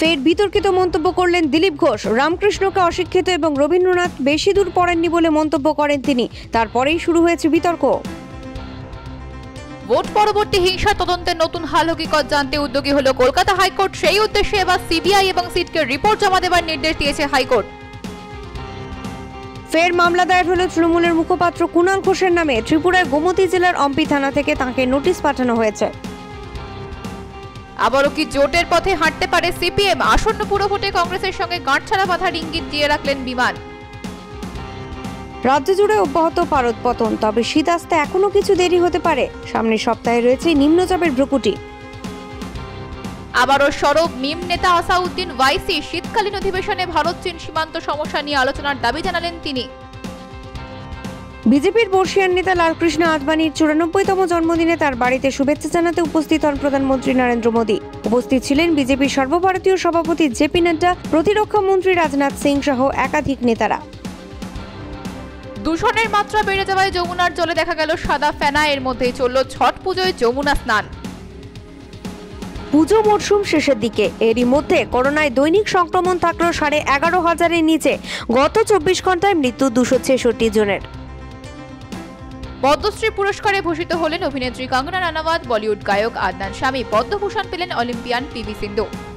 ফের বিতর্কিত মন্তব্য করলেন দিলীপ ঘোষ। রামকৃষ্ণকে অশিক্ষিত এবং রবীন্দ্রনাথ বেশি দূর পড়েননি বলে মন্তব্য করেন তিনি। তারপরেই শুরু হয়েছে বিতর্ক। ভোট পরবর্তী হিংসা তদন্তের নতুন হাল হকিকত জানতে উদ্যোগী হলো কলকাতা হাইকোর্ট। সেই উদ্দেশ্যে এবার সিবিআই এবং সিটকে রিপোর্ট জমা দেওয়ার নির্দেশ দিয়েছে হাইকোর্ট। ফের মামলা দায়ের হলো তৃণমূলের মুখপাত্র কুণাল ঘোষের নামে। ত্রিপুরার গোমতী জেলার অম্পি থানা থেকে তাঁকে নোটিশ পাঠানো হয়েছে। আবারও কি জোটের পথে হাঁটতে পারে সিপিএম? আসন্ন পুরভোটে কংগ্রেসের সঙ্গে গাঁটছড়া বাঁধার ইঙ্গিত দিয়ে রাখলেন বিমান। রাজ্য জুড়ে অব্যাহত পারদপতন, তবে শীত আসতে এখনো কিছু দেরি হতে পারে। সামনের সপ্তাহে রয়েছে নিম্নচাপের ভ্রুকুটি। আবারও সরব মিম নেতা আসাউদ্দিন ওয়াইসি। শীতকালীন অধিবেশনে ভারত চীন সীমান্ত সমস্যা নিয়ে আলোচনার দাবি জানালেন তিনি। বিজেপির বর্ষিয়ান নেতা লালকৃষ্ণ আদবানির 94তম জন্মদিনে তার বাড়িতে শুভেচ্ছা জানাতে উপস্থিত হন প্রধানমন্ত্রী নরেন্দ্র মোদী। উপস্থিত ছিলেন বিজেপির সর্বভারতীয় সভাপতি জেপি নাড্ডা, প্রতিরক্ষা মন্ত্রী রাজনাথ সিং সহ একাধিক নেতারা। দূষণের মাত্রা বেড়ে যাওয়ায় যমুনার জলে দেখা গেল সাদা ফেনা। এর মধ্যেই চলল ছট পুজোয় যমুনা স্নান। পুজো মরশুম শেষের দিকে। এরই মধ্যে করোনায় দৈনিক সংক্রমণ থাকলো 11,500-এর নিচে। গত 24 ঘন্টায় মৃত্যু 266 জনের। পদ্মশ্রী পুরস্কারে ভূষিত হলেন অভিনেত্রী কঙ্গনা রানাওয়াত, বলিউড গায়ক আদনান শামী। পদ্মভূষণ পেলেন অলিম্পিয়ান পিভি সিন্ধু।